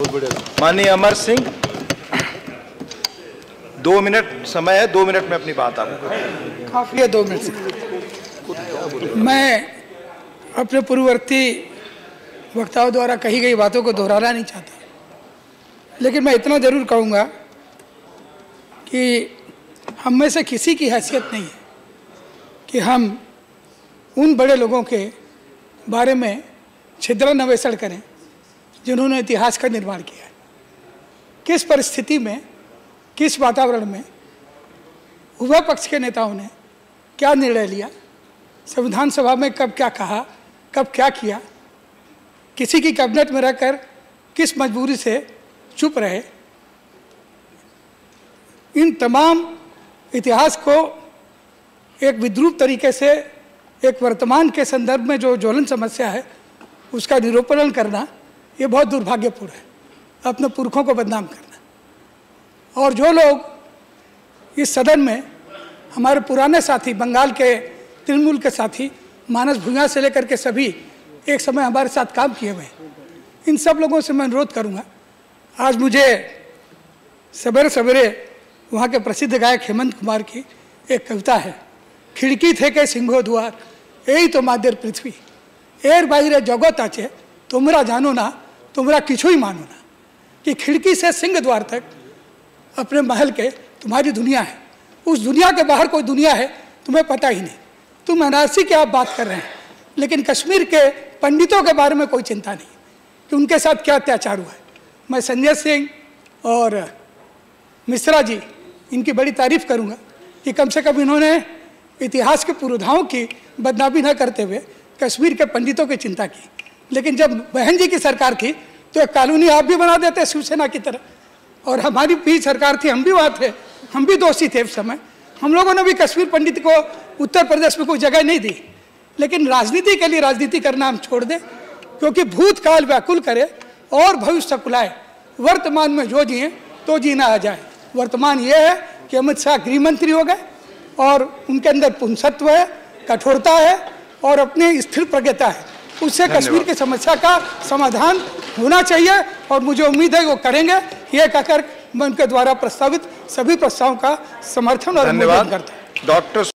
माननीय अमर सिंह, 2 मिनट समय है, 2 मिनट में अपनी बात आपको। काफी है 2 मिनट से। मैं अपने पूर्ववर्ती वक्ताओं द्वारा कही गई बातों को दोहराना नहीं चाहता, लेकिन मैं इतना जरूर कहूँगा कि हम में से किसी की हैसियत नहीं है कि हम उन बड़े लोगों के बारे में छिद्रन्वेषण करें जिन्होंने इतिहास का निर्माण किया है। किस परिस्थिति में, किस वातावरण में उभय पक्ष के नेताओं ने क्या निर्णय लिया, संविधान सभा में कब क्या कहा, कब क्या किया, किसी की कैबिनेट में रहकर किस मजबूरी से चुप रहे, इन तमाम इतिहास को एक विद्रूप तरीके से एक वर्तमान के संदर्भ में जो ज्वलन समस्या है उसका निरूपण करना, ये बहुत दुर्भाग्यपूर्ण है। अपने पुरखों को बदनाम करना। और जो लोग इस सदन में हमारे पुराने साथी, बंगाल के तृणमूल के साथी, मानस भुइयां से लेकर के सभी एक समय हमारे साथ काम किए हुए, इन सब लोगों से मैं अनुरोध करूंगा। आज मुझे सवेरे सवेरे वहाँ के प्रसिद्ध गायक हेमंत कुमार की एक कविता है, खिड़की थे के सिंहो द्वार यही तो मादेर पृथ्वी एर बाहरे जगत आचे तुमरा जानो ना तुमरा किछु ही मानो ना, कि खिड़की से सिंह द्वार तक अपने महल के तुम्हारी दुनिया है, उस दुनिया के बाहर कोई दुनिया है तुम्हें पता ही नहीं। तुम एनआरसी की आप बात कर रहे हैं, लेकिन कश्मीर के पंडितों के बारे में कोई चिंता नहीं कि उनके साथ क्या अत्याचार हुआ है। मैं संजय सिंह और मिश्रा जी इनकी बड़ी तारीफ करूंगा कि कम से कम इन्होंने इतिहास के पुरोधाओं की बदनामी न करते हुए कश्मीर के पंडितों की चिंता की। लेकिन जब बहन जी की सरकार थी तो एक कानूनी आप भी बना देते शिवसेना की तरह, और हमारी भी सरकार थी, हम भी वहाँ थे, हम भी दोषी थे उस समय। हम लोगों ने भी कश्मीर पंडित को उत्तर प्रदेश में कोई जगह नहीं दी। लेकिन राजनीति के लिए राजनीति करना हम छोड़ दें, क्योंकि भूतकाल व्याकुल करे और भविष्य सकुलाए। वर्तमान में जो जिए तो जीना आ जाए। वर्तमान ये है कि अमित शाह गृह मंत्री हो गए और उनके अंदर पुंसत्व है, कठोरता है और अपनी स्थिर प्रज्ञता है। उससे कश्मीर की समस्या का समाधान होना चाहिए और मुझे उम्मीद है वो करेंगे। ये कहकर मैं उनके द्वारा प्रस्तावित सभी प्रस्तावों का समर्थन और अनुमोदन करता हूँ। डॉक्टर